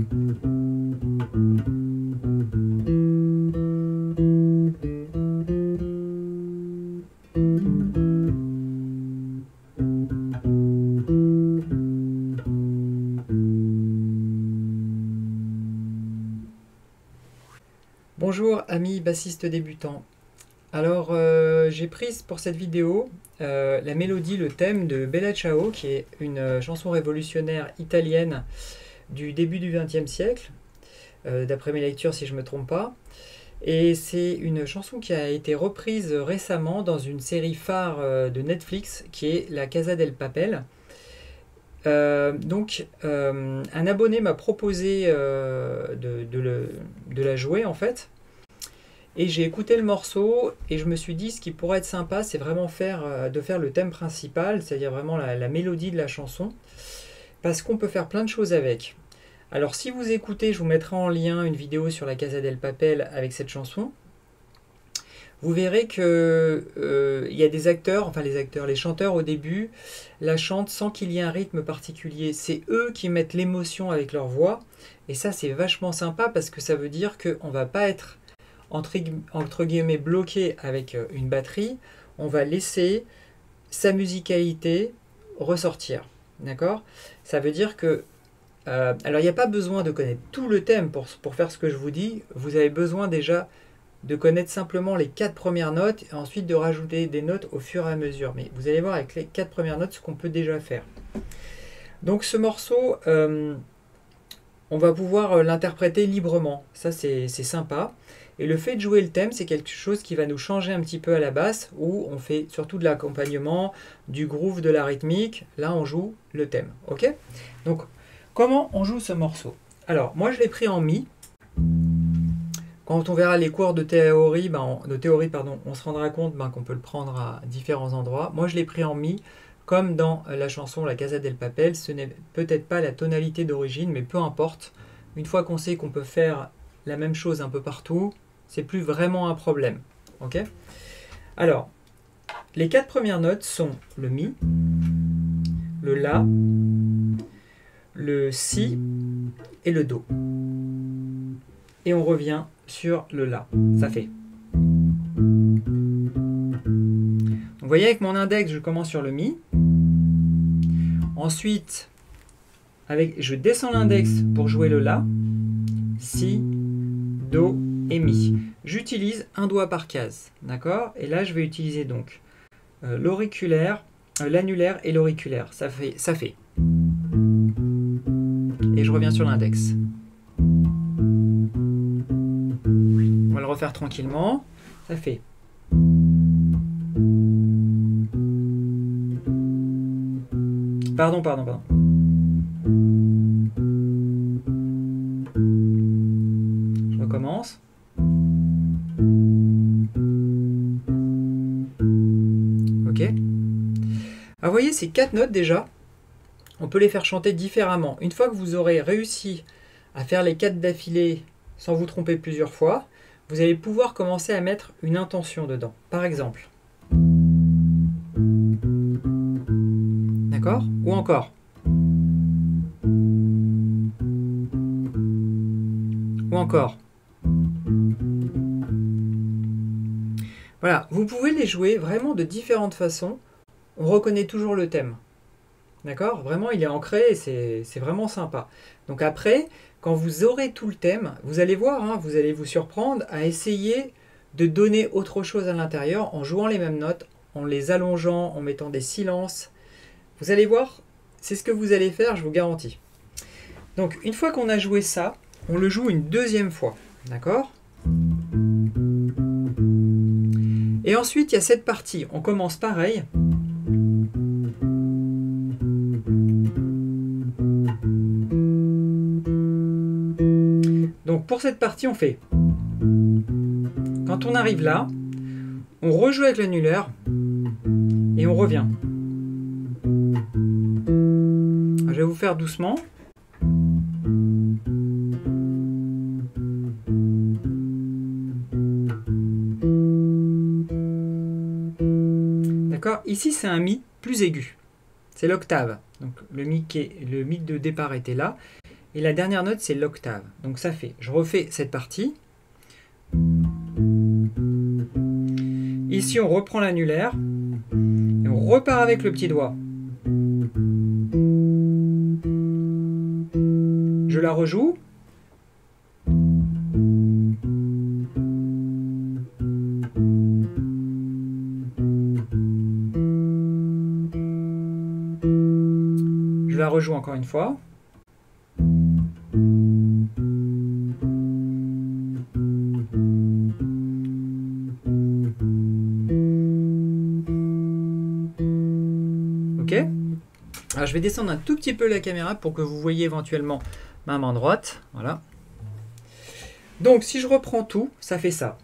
Bonjour amis bassistes débutants. Alors j'ai pris pour cette vidéo la mélodie, le thème de Bella Ciao, qui est une chanson révolutionnaire italienne du début du XXe siècle, d'après mes lectures si je ne me trompe pas. Et c'est une chanson qui a été reprise récemment dans une série phare de Netflix qui est La Casa del Papel. Un abonné m'a proposé de la jouer en fait. Et j'ai écouté le morceau et je me suis dit ce qui pourrait être sympa, c'est vraiment de faire le thème principal, c'est-à-dire vraiment la mélodie de la chanson, parce qu'on peut faire plein de choses avec. Alors si vous écoutez, je vous mettrai en lien une vidéo sur la Casa del Papel avec cette chanson. Vous verrez que y a des acteurs, les chanteurs au début, la chantent sans qu'il y ait un rythme particulier. C'est eux qui mettent l'émotion avec leur voix. Et ça, c'est vachement sympa parce que ça veut dire qu'on ne va pas être entre guillemets bloqué avec une batterie. On va laisser sa musicalité ressortir. D'accord ? Ça veut dire que alors il n'y a pas besoin de connaître tout le thème pour faire ce que je vous dis. Vous avez besoin déjà de connaître simplement les 4 premières notes et ensuite de rajouter des notes au fur et à mesure. Mais vous allez voir avec les 4 premières notes ce qu'on peut déjà faire. Donc ce morceau, on va pouvoir l'interpréter librement. Ça c'est sympa. Et le fait de jouer le thème, c'est quelque chose qui va nous changer un petit peu à la basse, où on fait surtout de l'accompagnement, du groove, de la rythmique. Là on joue le thème. Ok ? Donc comment on joue ce morceau ? Alors moi je l'ai pris en Mi. Quand on verra les cours de théorie, on se rendra compte qu'on peut le prendre à différents endroits. Moi, je l'ai pris en Mi, comme dans la chanson La Casa del Papel. Ce n'est peut-être pas la tonalité d'origine, mais peu importe. Une fois qu'on sait qu'on peut faire la même chose un peu partout, c'est plus vraiment un problème. Ok ? Alors, les 4 premières notes sont le Mi, le La, le Si et le Do. Et on revient sur le La. Ça fait. Donc, vous voyez, avec mon index, je commence sur le Mi. Ensuite, je descends l'index pour jouer le La. Si, Do et Mi. J'utilise un doigt par case. D'accord ? Et là, je vais utiliser donc l'auriculaire, l'annulaire et l'auriculaire. Ça fait. Et je reviens sur l'index. On va le refaire tranquillement. Ça fait. Pardon. Je recommence. Ok. Alors vous voyez, ces 4 notes déjà, on peut les faire chanter différemment. Une fois que vous aurez réussi à faire les 4 d'affilée sans vous tromper plusieurs fois, vous allez pouvoir commencer à mettre une intention dedans. Par exemple. D'accord ? Ou encore. Ou encore. Voilà, vous pouvez les jouer vraiment de différentes façons. On reconnaît toujours le thème. D'accord ? Vraiment, il est ancré et c'est vraiment sympa. Donc après, quand vous aurez tout le thème, vous allez voir, vous allez vous surprendre à essayer de donner autre chose à l'intérieur en jouant les mêmes notes, en les allongeant, en mettant des silences. Vous allez voir, c'est ce que vous allez faire, je vous garantis. Donc une fois qu'on a joué ça, on le joue une deuxième fois. D'accord ? Et ensuite, il y a cette partie. On commence pareil. Donc pour cette partie, on fait. Quand on arrive là, on rejoue avec l'annulaire et on revient. Je vais vous faire doucement. D'accord ? Ici, c'est un Mi plus aigu. C'est l'octave. Donc le Mi de départ était là. Et la dernière note, c'est l'octave. Donc ça fait, je refais cette partie. Ici, on reprend l'annulaire. Et on repart avec le petit doigt. Je la rejoue. Je la rejoue encore une fois. Ok. Alors je vais descendre un tout petit peu la caméra pour que vous voyez éventuellement ma main droite. Voilà. Donc si je reprends tout, ça fait ça.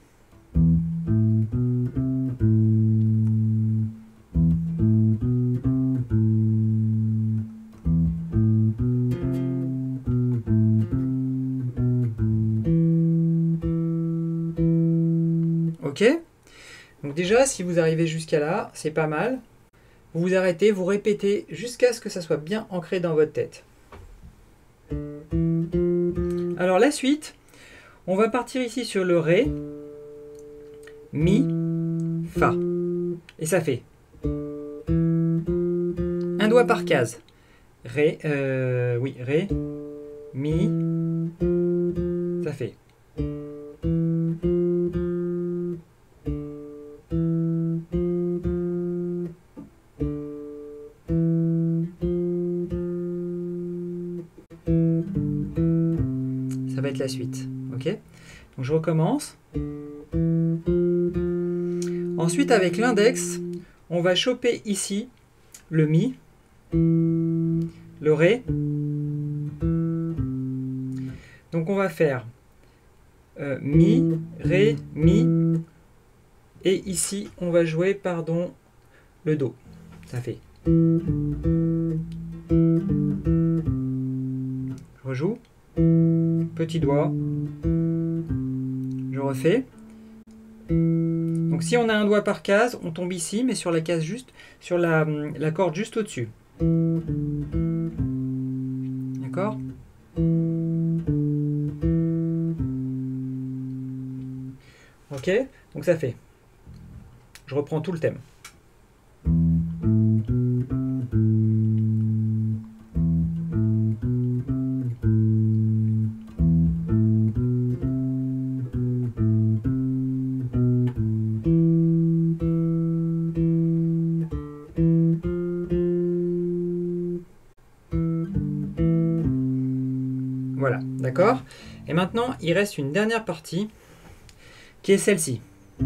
Ok. Donc déjà, si vous arrivez jusqu'à là, c'est pas mal. Vous vous arrêtez, vous répétez jusqu'à ce que ça soit bien ancré dans votre tête. Alors la suite, on va partir ici sur le Ré, Mi, Fa. Et ça fait un doigt par case. Ré, Ré, Mi, ça fait. Ça va être la suite. Ok. Donc je recommence. Ensuite, avec l'index, on va choper ici le Mi, le Ré. Donc on va faire Mi, Ré, Mi. Et ici, on va jouer, pardon, le Do. Ça fait. Je rejoue. Petit doigt. Je refais. Donc si on a un doigt par case, on tombe ici, mais sur la case juste, sur la corde juste au-dessus. D'accord ? Ok ? Donc ça fait. Je reprends tout le thème. Voilà, d'accord ? Et maintenant, il reste une dernière partie qui est celle-ci.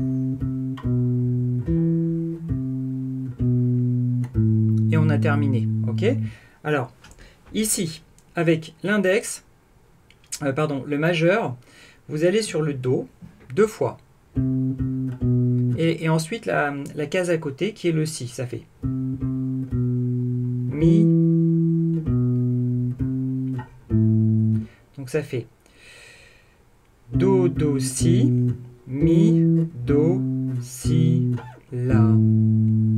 Et on a terminé, ok ? Alors, ici, avec l'index, le majeur, vous allez sur le Do, 2 fois. Et ensuite, la case à côté, qui est le Si, ça fait Mi. Donc ça fait Do, Do, Si, Mi, Do, Si, La. D'accord ?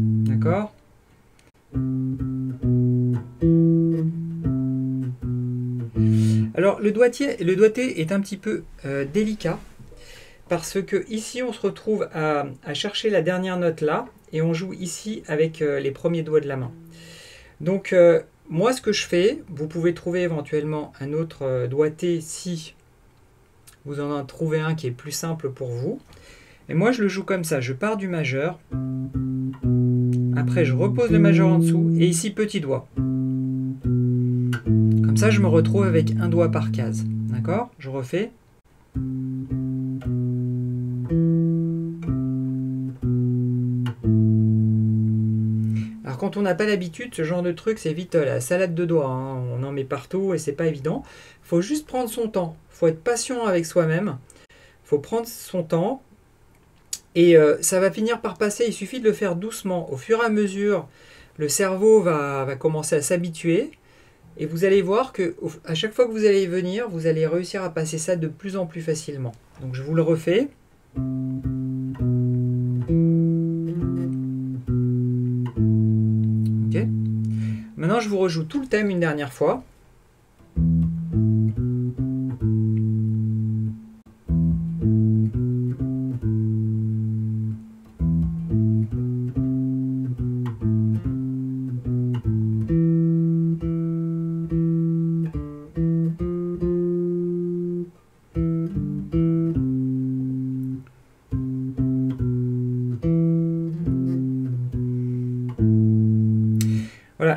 Alors le doigté est un petit peu délicat parce que ici on se retrouve à chercher la dernière note là et on joue ici avec les premiers doigts de la main. Donc moi ce que je fais, vous pouvez trouver éventuellement un autre doigté si vous en trouvez un qui est plus simple pour vous. Et moi je le joue comme ça, je pars du majeur, après je repose le majeur en dessous et ici petit doigt. Comme ça je me retrouve avec un doigt par case. D'accord ? Je refais. Alors quand on n'a pas l'habitude, ce genre de truc c'est vite la salade de doigts, hein. On en met partout et c'est pas évident. Il faut juste prendre son temps, il faut être patient avec soi-même, il faut prendre son temps et ça va finir par passer, il suffit de le faire doucement. Au fur et à mesure, le cerveau va commencer à s'habituer et vous allez voir que à chaque fois que vous allez venir, vous allez réussir à passer ça de plus en plus facilement. Donc je vous le refais. Ok. Maintenant je vous rejoue tout le thème une dernière fois.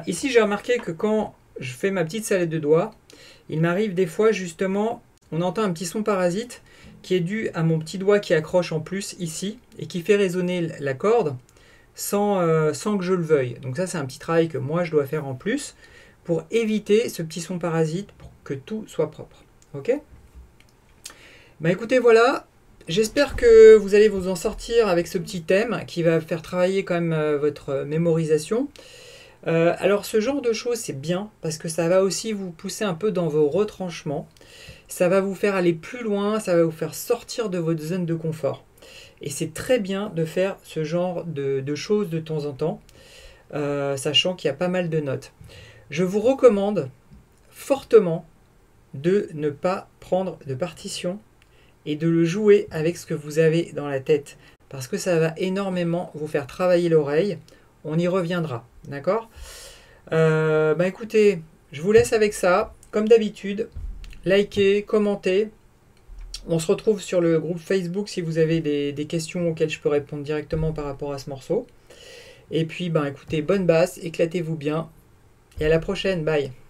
Ici, j'ai remarqué que quand je fais ma petite salade de doigts, il m'arrive des fois justement, on entend un petit son parasite qui est dû à mon petit doigt qui accroche en plus ici et qui fait résonner la corde sans que je le veuille. Donc ça, c'est un petit travail que moi, je dois faire en plus pour éviter ce petit son parasite pour que tout soit propre. Ok? Bah écoutez, voilà. J'espère que vous allez vous en sortir avec ce petit thème qui va faire travailler quand même votre mémorisation. Alors ce genre de choses c'est bien parce que ça va aussi vous pousser un peu dans vos retranchements. Ça va vous faire aller plus loin, ça va vous faire sortir de votre zone de confort. Et c'est très bien de faire ce genre de choses de temps en temps, sachant qu'il y a pas mal de notes. Je vous recommande fortement de ne pas prendre de partition et de le jouer avec ce que vous avez dans la tête. Parce que ça va énormément vous faire travailler l'oreille. On y reviendra, d'accord? Bah écoutez, je vous laisse avec ça. Comme d'habitude, likez, commentez. On se retrouve sur le groupe Facebook si vous avez des questions auxquelles je peux répondre directement par rapport à ce morceau. Et puis, bah écoutez, bonne basse, éclatez-vous bien. Et à la prochaine, bye!